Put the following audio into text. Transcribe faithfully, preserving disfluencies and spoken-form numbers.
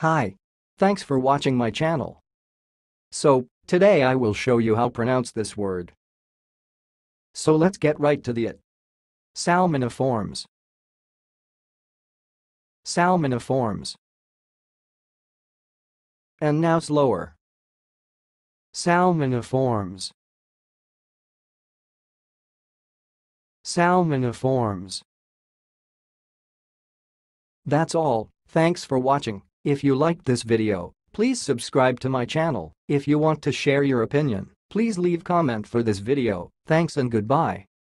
Hi. Thanks for watching my channel. So, today I will show you how to pronounce this word. So let's get right to the it. Salmoniformes. Salmoniformes. And now slower. Salmoniformes. Salmoniformes. That's all. Thanks for watching. If you liked this video, please subscribe to my channel. If you want to share your opinion, please leave comment for this video. Thanks and goodbye.